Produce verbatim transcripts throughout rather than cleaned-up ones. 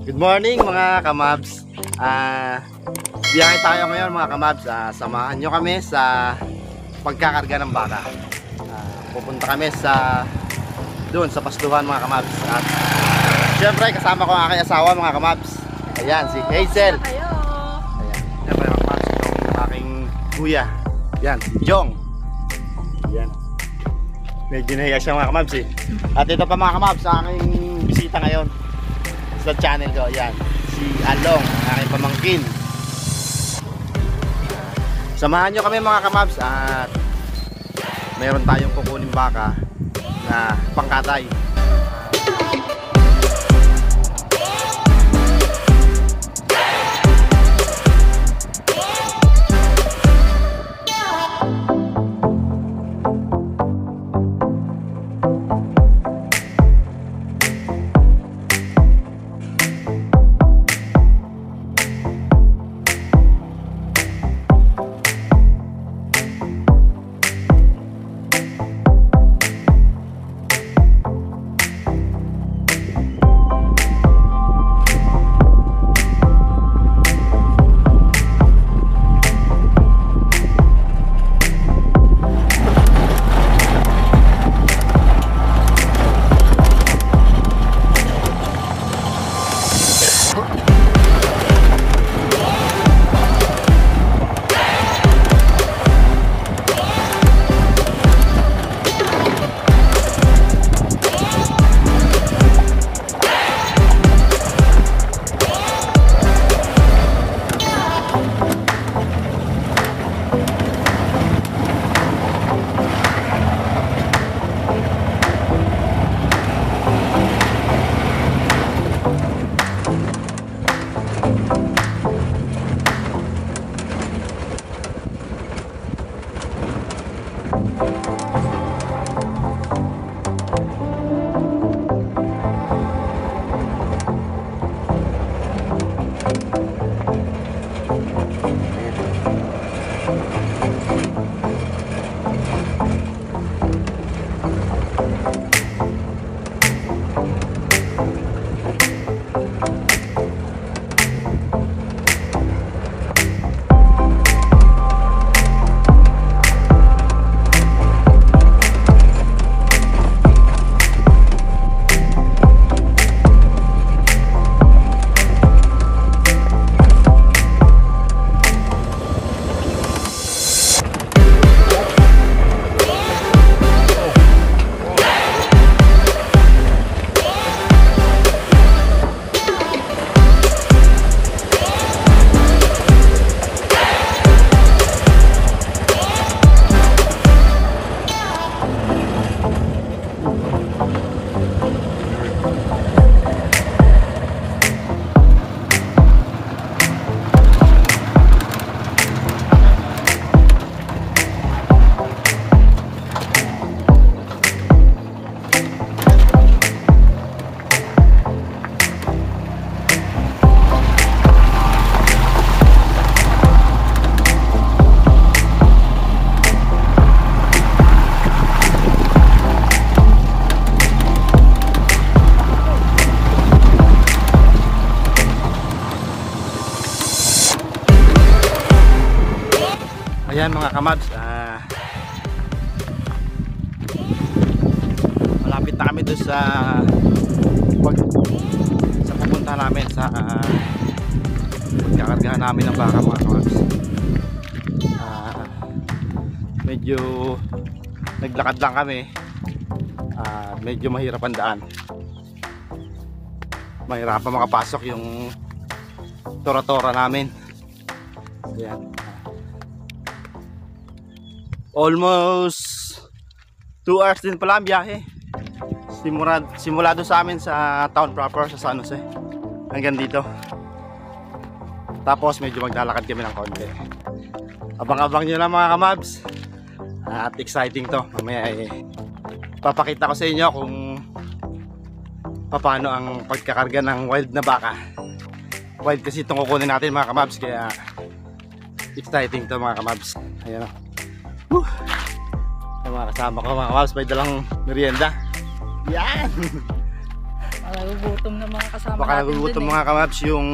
Good morning mga kamabs. uh, Biyahe tayo ngayon mga kamabs. uh, Samahan nyo kami sa pagkakarga ng baka. uh, Pupunta kami sa doon sa pastuhan mga kamabs. At syempre kasama ko ang aking asawa mga kamabs. Ayan si Hazel. Ayan, syempre mga kamabs, itong aking kuya. Ayan si Jong. Ayan, medyo nahiya siya mga kamabs eh. At ito pa mga kamabs sa aking bisita ngayon sa channel ko. Yan, si Along, ang aking pamangkin. Samahan nyo kami mga kamabs at mayroon tayong kukunin baka na pangkatay. Ayan mga kamabs, uh, malapit na kami doon sa pag, sa pupunta namin sa uh, pagkakargahan namin ng baka mga kamabs. uh, medyo naglakad lang kami, uh, medyo mahirap ang daan, mahirap pa makapasok yung tora-tora namin. Ayan, almost two hours din pala ang biyahe. Simula, simula doon sa amin sa town proper sa San Jose hanggang dito. Tapos medyo maglalakad kami ng konti. Abang-abang nyo lang mga kamabs. At exciting to. Mamaya eh, papakita ko sa inyo kung paano ang pagkakarga ng wild na baka. Wild kasi itong kukunin natin mga kamabs. Kaya exciting to mga kamabs. Ayan o. Woo! Yung mga kasama ko mga kamabs, may dalang merienda. Yan! nagugutom na mga kasama Baka natin nagugutom dun, eh. mga kamabs yung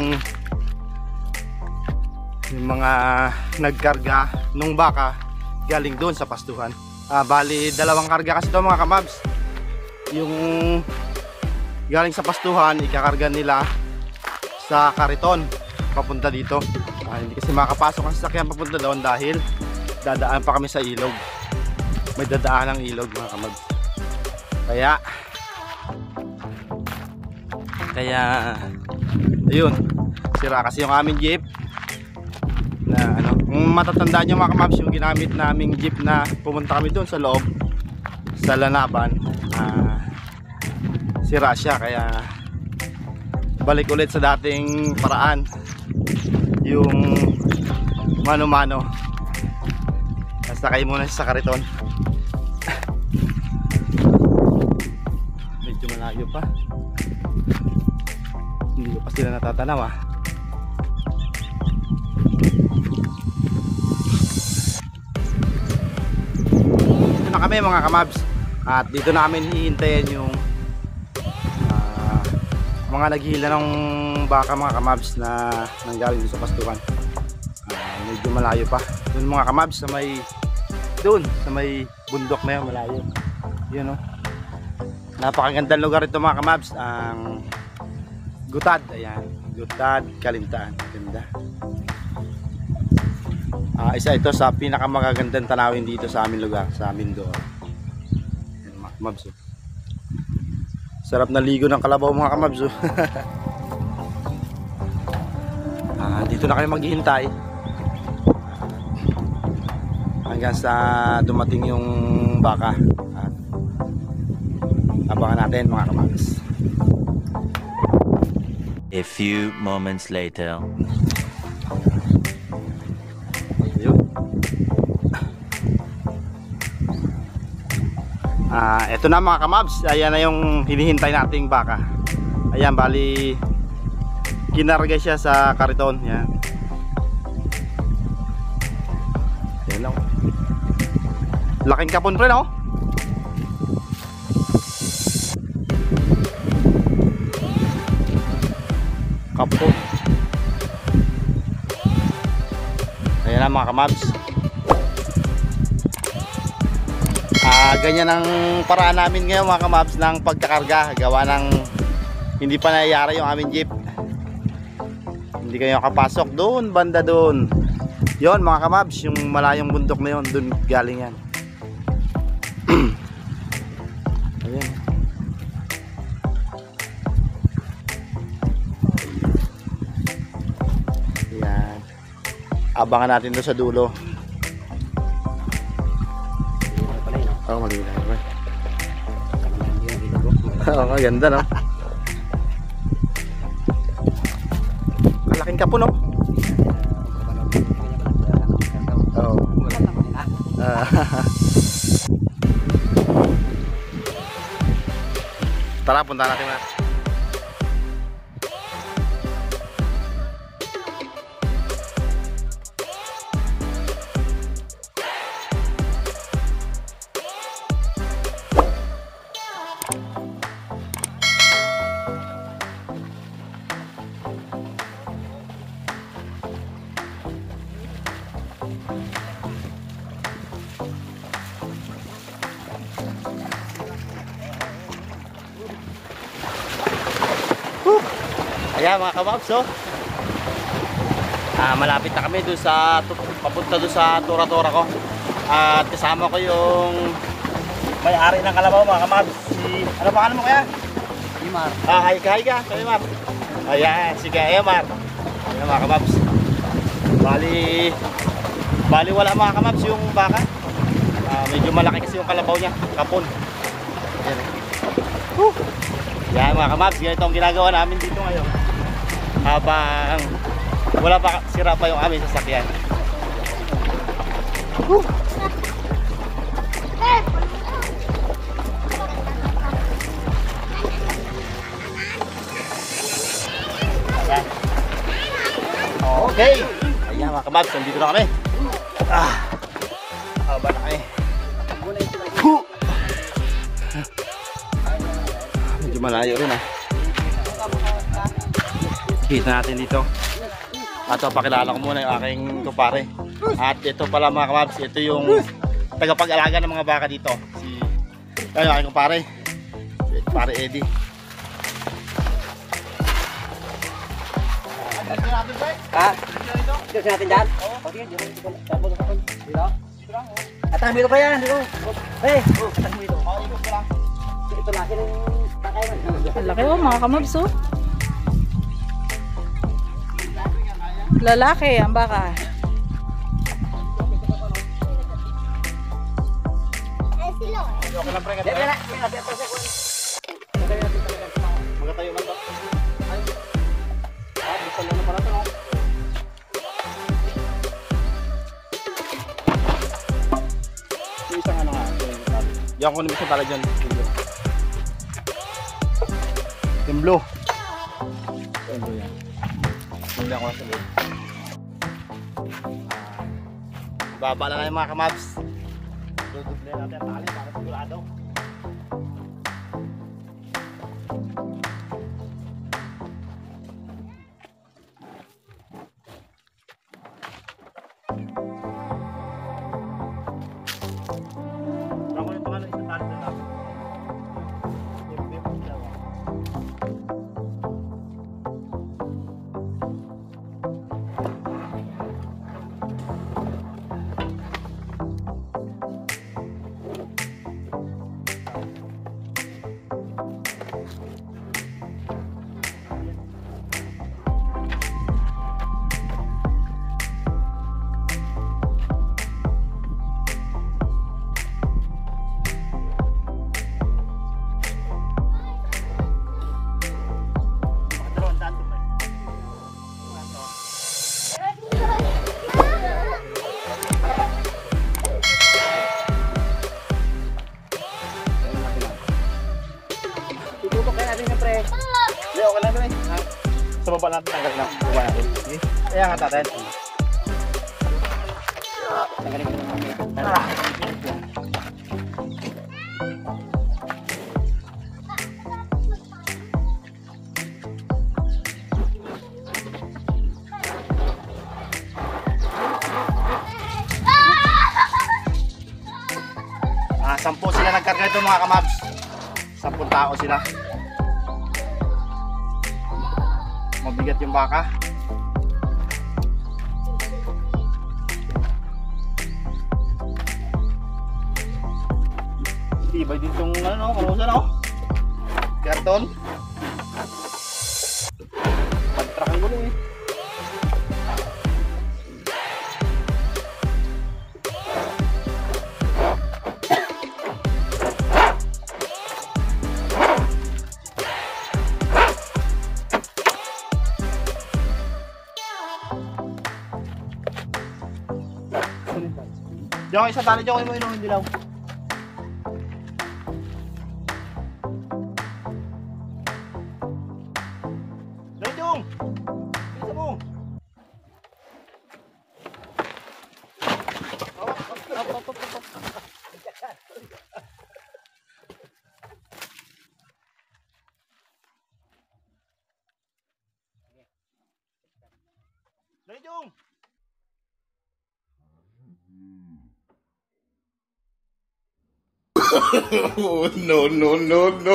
yung mga nagkarga nung baka galing doon sa pastuhan. Ah, bali dalawang karga kasi ito mga kamabs. Yung galing sa pastuhan ikakarga nila sa kariton papunta dito. Ah, hindi kasi makapasok ang sasakyan papunta doon dahil dadaan pa kami sa ilog. May dadaan ng ilog mga kamabs. Kaya Kaya ayun, sira kasi yung aming jeep na ano, kung matatandaan nyo mga kamabs yung ginamit naming jeep na pumunta kami doon sa loob sa Lanaban, uh, sira siya. Kaya balik ulit sa dating paraan yung mano-mano, sakay muna sa kariton. Medyo malayo pa, hindi ko pa sila natatanaw ah. Dito na kami mga kamabs at dito namin hihintayin yung uh, mga naghihila ng baka mga kamabs na nanggaling sa pastukan. Uh, medyo malayo pa dun mga kamabs sa may dun sa may bundok na yun, malayo yun oh. Napakagandang lugar ito mga kamabs, ang Gutad, ayan, Gutad, Kalintaan, ganda. Uh, isa ito sa pinakamagagandang tanawin dito sa aming lugar, sa amin doon. Ayan, mga kamabs oh. Sarap na ligo ng kalabaw mga kamabs oh. uh, dito na kayo maghihintay hanggang sa dumating yung baka at abangan natin mga kamabs. A few moments later. Ah, uh, ito na mga kamabs, ayan na yung hinihintay nating baka. Ayan, bali kinarga siya sa kariton, yan. Ayan lang. Laking kapon pre, no? Kapon. Ayan na mga kamabs. Ah, ganyan ang paraan namin ngayon mga kamabs ng pagkakarga, gawa ng hindi pa nangyayari yung aming jeep. Hindi kayo kapasok doon, banda doon. Yon mga kamabs, yung malayong bundok na yon, doon galing yan. Ayan. Ayan. Abangan natin doon sa dulo. Oh, malinaw ba? Oo, maganda no? Malaking kapo no? Oo. Tara, punta natin na. Ayan mga kamabs oh. Ah, malapit na kami doon sa papunta doon sa tura-tura ko. At kasama ko yung may-ari ng kalabaw mga kamabs. Si ano pangalan mo kaya? Imar. Ah, hi ka, hi ka. Kaya Imar. Ayan, sige, Imar. Ayan mga kamabs. Bali Bali wala mga kamabs yung baka. Ah, medyo malaki kasi yung kalabaw niya, kapon. Ayan. Woo! Yan mga kamabs, ganito ang ginagawa namin dito ngayon habang wala pa, sira pa yung aming sasakyan. Woo! Ayan. Okay, ayan mga kamabs, nandito na kami. Ah, haba na kami. Woo! Medyo malayo rin ah. Kita natin dito. At pakilala ko muna yung aking kupare. At ito pala mga kamabs, ito yung tagapag-alaga ng mga baka dito. Si ay, yung aking kupare. Si Pare Eddie. Ha? Dito sa natin dyan? Oo. Okay, dito. Tapos ako. Dito? Atang mo ito pa yan. Dito. Eh, atang mo ito. Oo, ikot ko lang. Ito laki ng takay man. Ang laki oh, mga kamabs oh. Lalaki ang baka. Okay lang pre, Dito katayo. na. Dito na. Dito na. Magatayo lang to. Ay. Ah, gusto lang na pala to, no? Yung isang ano nga. Yung ko naman pala dyan. Yung blue. Yung blue yan. Hindi ako nasa blue. Baba lang yung mga kamabs. Duduble natin ang tali para sigurado. Ako nito nga ng isang tali na lang. Itutok kaya natin yung pre. Hindi, okay lang din eh. Sa baba natin, tanggal na. Baba natin. Sige. Kaya nga natin. Tanggalin ko naman. Ah, sampu sila nagkarga ito mga kamabs. Sampung tao sila. Mabigat yung baka. Tibay din itong ano, kanusa no? Karton. Pagtrakan ko lang eh. Diyan isa tali dyan ko mo inuhin dilaw. Dayong! Bisa mo! Dayong! Oh, no, no, no, no.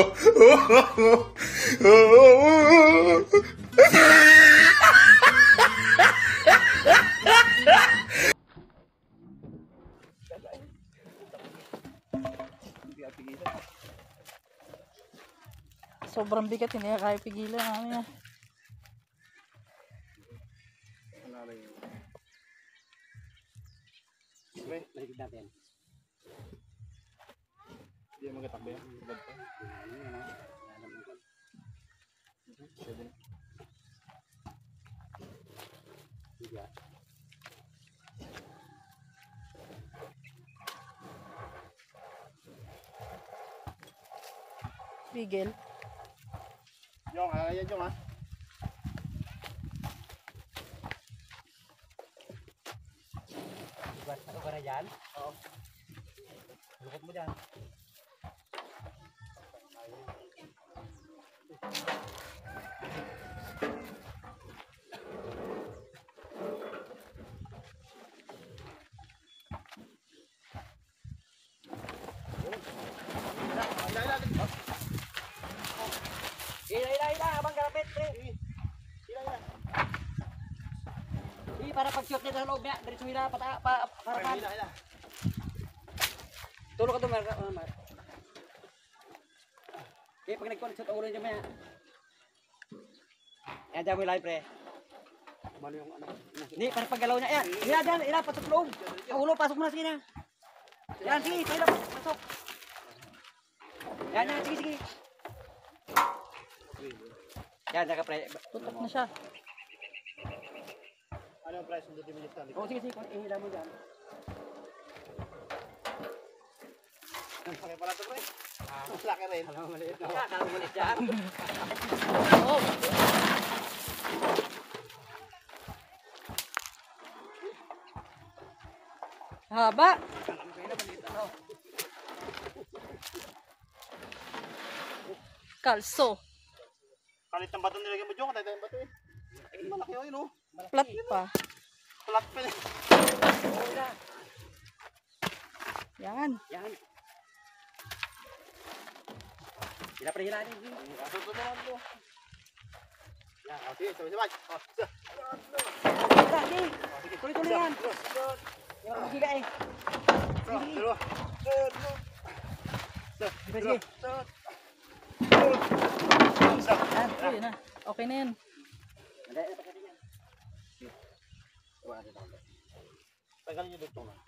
Sobrang bigat, hindi na kaya pigilan namin yan. Balik natin. Hindi mo magatakbo yan. Pigil. Yung, kaya yung ha. Ako ka na dyan? Oo. Lukot mo dyan. para pag-shoot niya sa loob niya. Diretso nila, pata, pa, parapan. Tulog ka doon, Mar. Oh, Mar. Okay, pag nag-shoot, ulo niya maya. Yan, dyan mo yung live, pre. Mano yung ano? Hindi, para paggalaw niya. Yan, yan, yan, yan, pasok loob. Ang ulo, pasok mo na, sige na. Yan, sige, sige na, pasok. Yan, yan, sige, sige. Yan, saka pre. Tutok na siya. Ano yung price ng dito minutes na? Oh, sige, sige, ihila mo dyan. Laki pala ito, pre. Laki rin. Alam mo, maliit na. Kaya, kala mo maliit dyan. Oh. Haba. Kalso. Kalit ng bato nilagyan mo, Jong. Katay tayong bato eh. Eh, malaki yun, oh. Plat pa. Flat pa eh. Yan. Yan. Hila, pre, hila. Kasunod naman mo. Yan, oh, sige, sabay-sabay. Oh, sige. Hila, sige. Tuloy-tuloy yan. Yung magiga eh. Bro, bro. Sige, sige. Yan. Uy, na. Okay na yan. Hindi, ito kasi yan. Tagal nyo dito nga.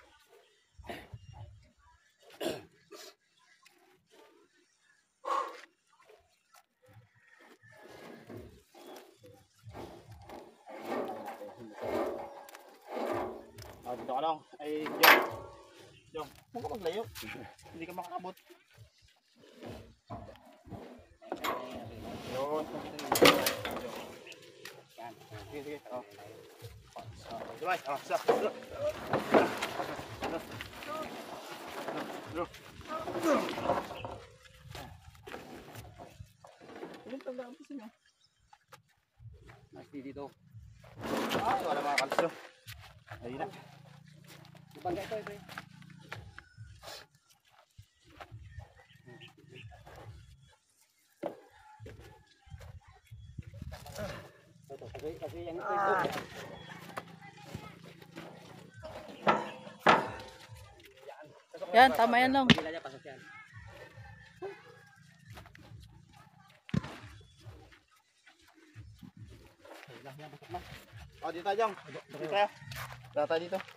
Ah, dito ka lang. Ay, Jong. Jong, huwag ka maglayo. Hindi ka makakabot. Yun. Yan. Sige, sige. Oh. Diba? Oh, sa. Ilan pang daan kasi nyo? Masih dito. Ah, wala mga kalso. Ayun na. Bangga ito, pre. Ito, kasi, kasi yang ito. Yan, tama yan lang. Hila niya, pasok yan. Oh, dito tayo, Jong. Dito tayo. Dito tayo dito.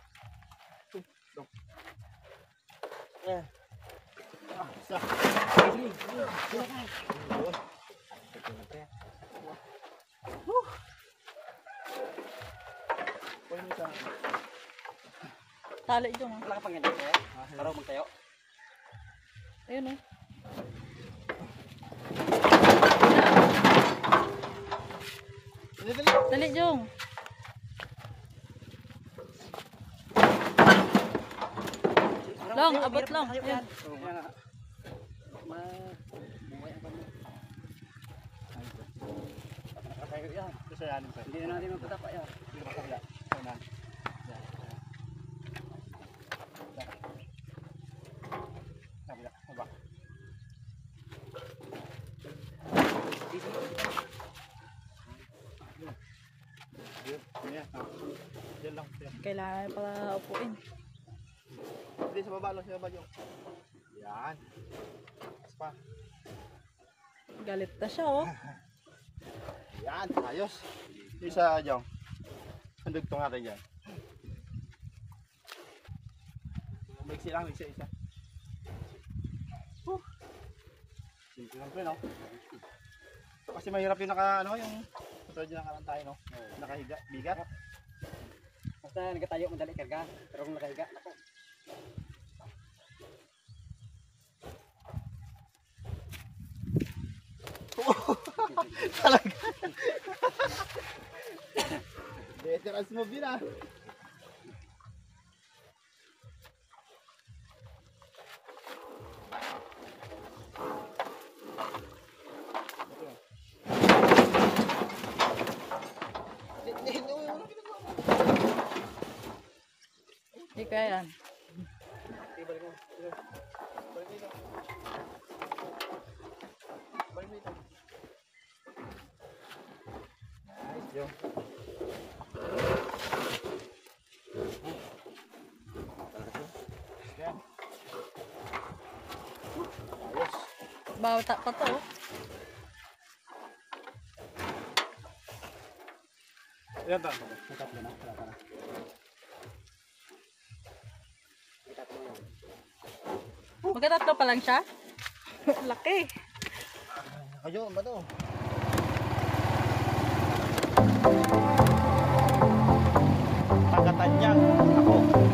Eh. Ah, isa. Pwede mo sa... Tali dyan. Wala ka pang ganyan, pre. Para magtayo. Ayun oh. Dali, dali. Dali Jong. Lang, abot lang. Yan. Gusto yan. Hindi na natin magpatapa yan. Hindi na makakaya. Ayun na. Yan. Kabila. Baba. Yun. Yan. Yan lang. Yan. Kailangan pala upuin. Hindi, sa baba lang. Sa baba, Jong. Yan. Mas pa. Galit na siya oh. Yan. Ayos. Isa, Jong. Sandugtong natin dyan. Mixi lang. Mixi isa. Huh. Simple lang po, no? Ito kasi mahirap yung naka, ano, yung katulad yung nakalan tayo, no? Nakahiga. Bigat. Basta nagkatayo, madali karga. Pero kung nakahiga, ako. Talaga. Veterans mo bin ah. Hindi kaya yan. Balik mo. Balik dito. Balik dito. Nice, Joe. Bawata pa to. Oh. Yan to. Magkatatlo pa lang siya? Laki. Kayo, ba to? Tagatan niya. Ako.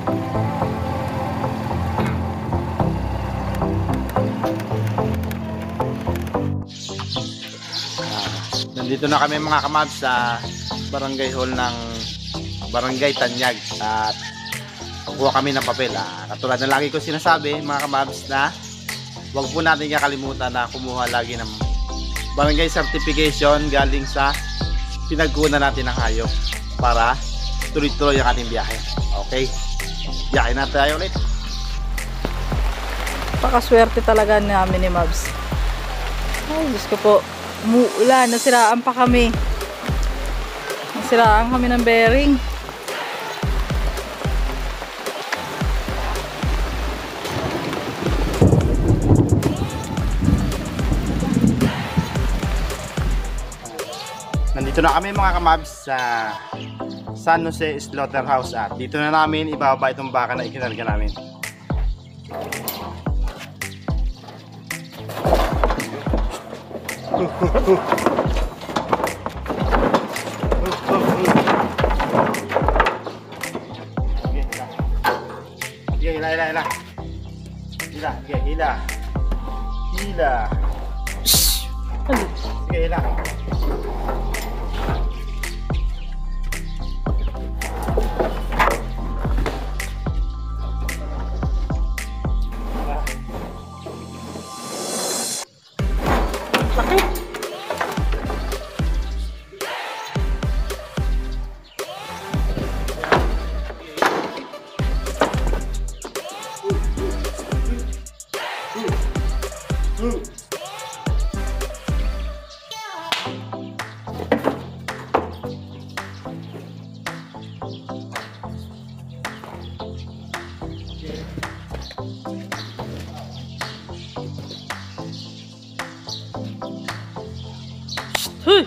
Nandito na kami mga kamabs sa barangay hall ng Barangay Tanyag at kukuha kami ng papel. Ah, katulad na lagi ko sinasabi mga kamabs na huwag po natin kakalimutan na kumuha lagi ng barangay certification galing sa pinagkunan natin ng hayop para tuloy-tuloy ang ating biyahe. Okay, biyahe na tayo ulit. Pakaswerte talaga namin ni Mabs. Ay, Diyos ko po. Umuulan. Nasiraan pa kami. Nasiraan kami ng bearing. Nandito na kami mga kamabs sa San Jose Slaughterhouse at dito na namin ibababa itong baka na ikinarga namin. Sige, hila, hila, hila. Hila, sige, hila. Hila. Sige, hila. Huy!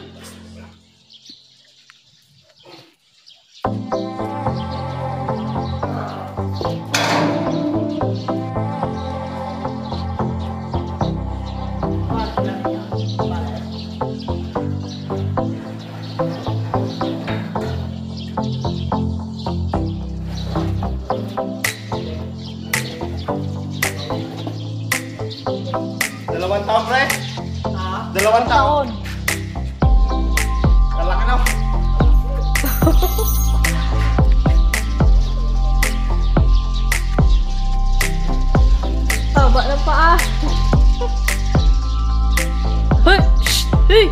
Dalawang taon, pre? Dalawang taon. Taon. Kalaki na. Taba na paa. Hey! Shh! Hey!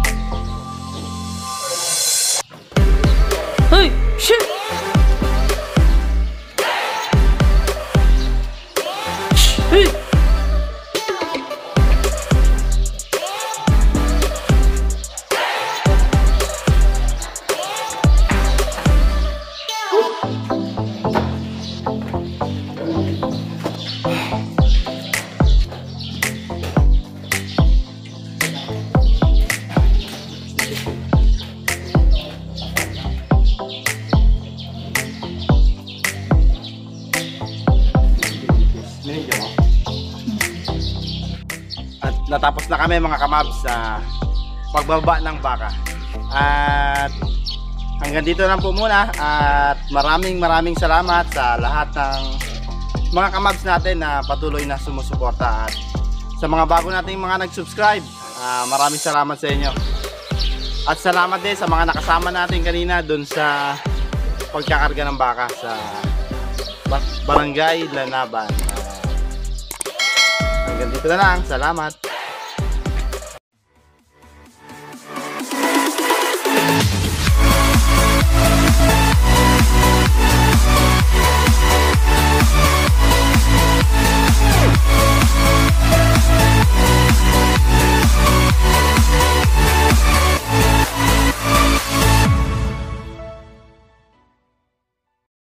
Hey! Shit! Shh! Hey! At natapos na kami mga kamabs sa pagbaba ng baka. At hanggang dito lang po muna at maraming maraming salamat sa lahat ng mga kamabs natin na patuloy na sumusuporta at sa mga bago nating mga nag-subscribe. Uh, maraming salamat sa inyo. At salamat din sa mga nakasama natin kanina dun sa pagkakarga ng baka sa Barangay Lanaban. Uh, hanggang dito na lang. Salamat.